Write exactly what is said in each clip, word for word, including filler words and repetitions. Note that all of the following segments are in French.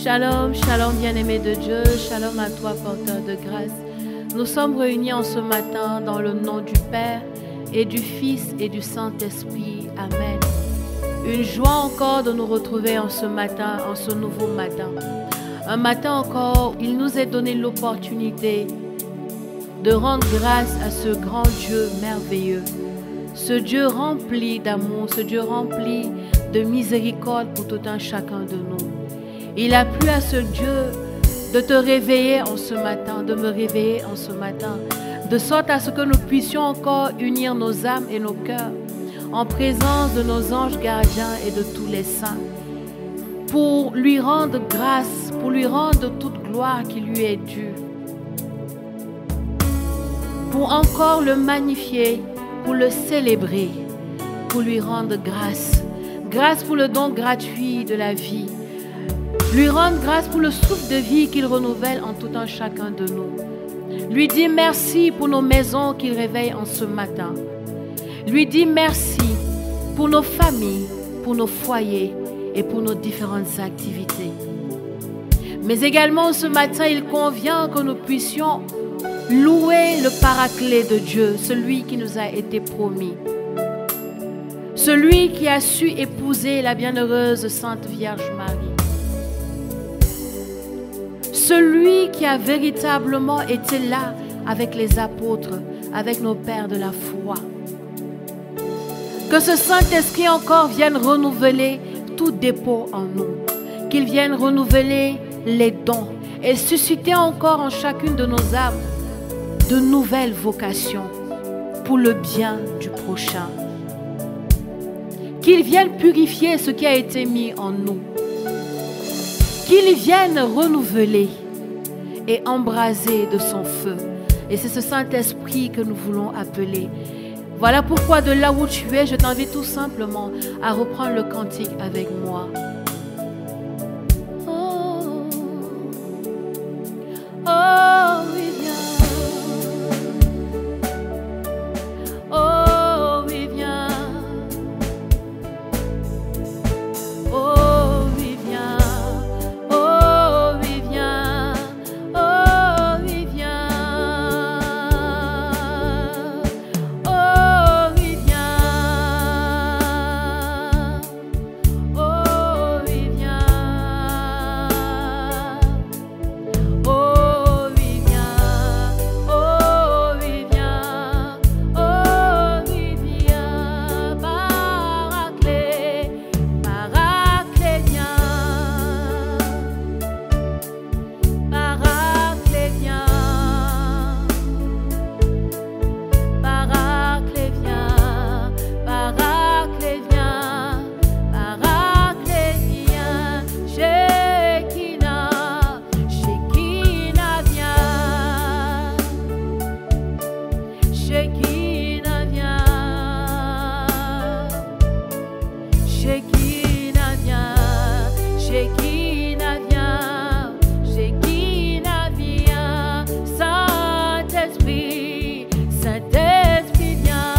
Shalom, shalom bien-aimé de Dieu, shalom à toi porteur de grâce. Nous sommes réunis en ce matin dans le nom du Père et du Fils et du Saint-Esprit. Amen. Une joie encore de nous retrouver en ce matin, en ce nouveau matin. Un matin encore, il nous est donné l'opportunité de rendre grâce à ce grand Dieu merveilleux. Ce Dieu rempli d'amour, ce Dieu rempli de miséricorde pour tout un chacun de nous. Il a plu à ce Dieu de te réveiller en ce matin, de me réveiller en ce matin, de sorte à ce que nous puissions encore unir nos âmes et nos cœurs en présence de nos anges gardiens et de tous les saints, pour lui rendre grâce, pour lui rendre toute gloire qui lui est due, pour encore le magnifier, pour le célébrer, pour lui rendre grâce. Grâce pour le don gratuit de la vie. Lui rendre grâce pour le souffle de vie qu'il renouvelle en tout un chacun de nous. Lui dire merci pour nos maisons qu'il réveille en ce matin. Lui dire merci pour nos familles, pour nos foyers et pour nos différentes activités. Mais également ce matin, il convient que nous puissions louer le paraclet de Dieu, celui qui nous a été promis. Celui qui a su épouser la bienheureuse Sainte Vierge Marie. Celui qui a véritablement été là avec les apôtres, avec nos pères de la foi. Que ce Saint-Esprit encore vienne renouveler tout dépôt en nous. Qu'il vienne renouveler les dons et susciter encore en chacune de nos âmes de nouvelles vocations pour le bien du prochain. Qu'il vienne purifier ce qui a été mis en nous. Qu'il vienne renouveler et embraser de son feu. Et c'est ce Saint-Esprit que nous voulons appeler. Voilà pourquoi de là où tu es, je t'invite tout simplement à reprendre le cantique avec moi. Oh, oh, oui, viens. Oh, oui, viens. Oh, oui, viens. Oh, oui, viens. Oh, oui, viens. Oh, oui, viens. Oh, oui, viens. Oh, oui, viens. Oh, oui, viens. Oh, oui, viens. Paraclet, Paraclet, viens. Paraclet, viens. Paraclet, viens. Paraclet, viens. Paraclet, viens. Shekinah, Shekinah, viens. Shekinah, viens. Shekinah, viens. Shekinah, viens. Shekinah, viens. Saint-Esprit, Saint-Esprit, viens.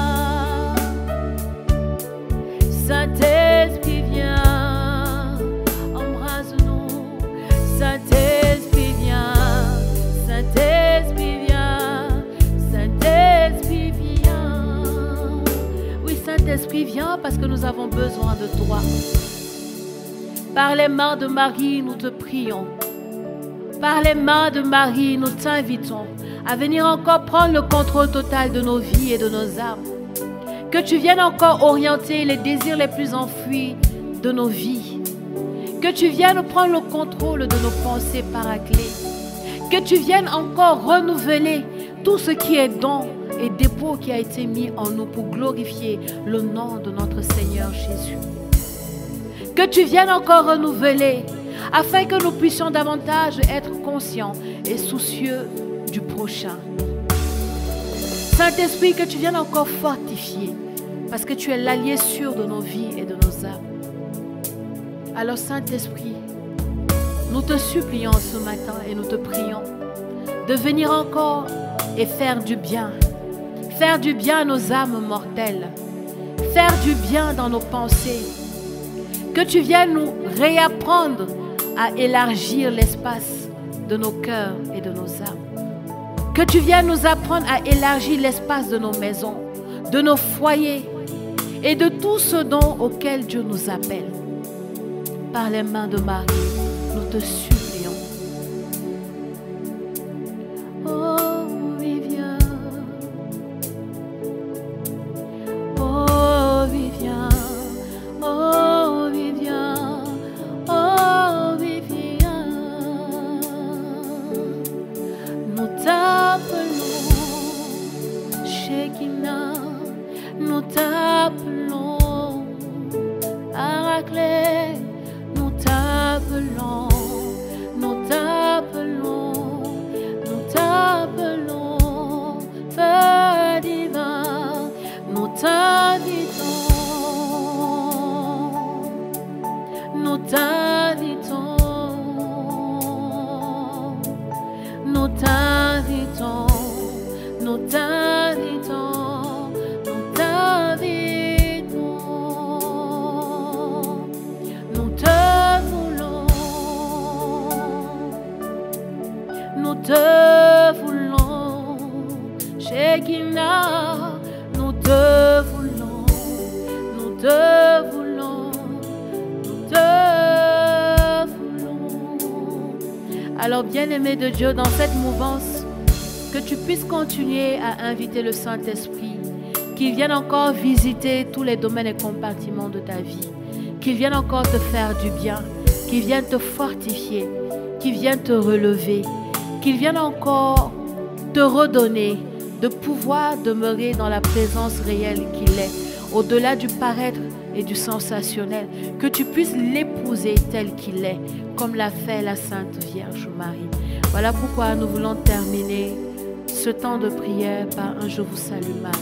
Saint-Esprit, viens. Embrasse-nous. Saint-Esprit, viens. Saint-Esprit, viens. Saint-Esprit, viens. Oui, Saint-Esprit, viens parce que nous avons besoin de toi. Par les mains de Marie, nous te prions. Par les mains de Marie, nous t'invitons à venir encore prendre le contrôle total de nos vies et de nos âmes. Que tu viennes encore orienter les désirs les plus enfouis de nos vies. Que tu viennes prendre le contrôle de nos pensées paraclées. Que tu viennes encore renouveler tout ce qui est don et dépôt qui a été mis en nous pour glorifier le nom de notre Seigneur Jésus. Que tu viennes encore renouveler afin que nous puissions davantage être conscients et soucieux du prochain. Saint-Esprit, que tu viennes encore fortifier parce que tu es l'allié sûr de nos vies et de nos âmes. Alors Saint-Esprit, nous te supplions ce matin et nous te prions de venir encore et faire du bien. Faire du bien à nos âmes mortelles. Faire du bien dans nos pensées. Que tu viennes nous réapprendre à élargir l'espace de nos cœurs et de nos âmes. Que tu viennes nous apprendre à élargir l'espace de nos maisons, de nos foyers et de tout ce don auquel Dieu nous appelle. Par les mains de Marie, nous te supplions. Oh, oui, viens. Oh, oui, viens. Oh, oui, viens. Oh, oui, viens. Nous t'appelons, Shekinah. Nous t'appelons, Paraclet. Nous t'appelons, nous t'appelons, nous t'appelons, Feu divin, nous t'invitons, nous t'invitons, nous t'invitons, nous t'invitons, nous t'invitons, nous te voulons, nous te voulons, Shekinah, nous te voulons, nous te voulons, nous te voulons. Alors, bien-aimé de Dieu, dans cette mouvance, que tu puisses continuer à inviter le Saint-Esprit, qu'il vienne encore visiter tous les domaines et compartiments de ta vie, qu'il vienne encore te faire du bien, qu'il vienne te fortifier, qu'il vienne te relever, qu'il vienne encore te redonner de pouvoir demeurer dans la présence réelle qu'il est, au-delà du paraître et du sensationnel, que tu puisses l'épouser tel qu'il est, comme l'a fait la Sainte Vierge Marie. Voilà pourquoi nous voulons terminer ce temps de prière par un « Je vous salue Marie ».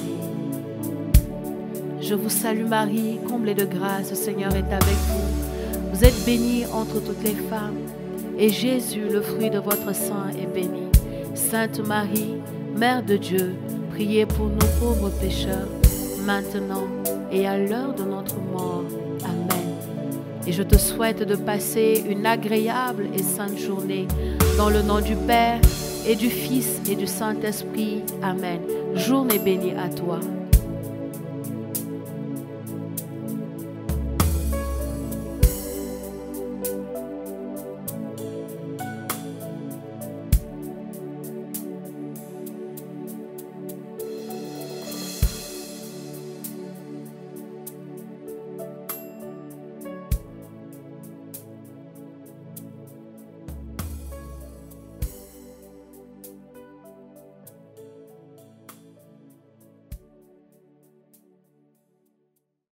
Je vous salue Marie, comblée de grâce, le Seigneur est avec vous. Vous êtes bénie entre toutes les femmes, et Jésus, le fruit de votre sein, est béni. Sainte Marie, Mère de Dieu, priez pour nous pauvres pécheurs, maintenant et à l'heure de notre mort. Amen. Et je te souhaite de passer une agréable et sainte journée dans le nom du Père et du Fils et du Saint-Esprit. Amen. Journée bénie à toi.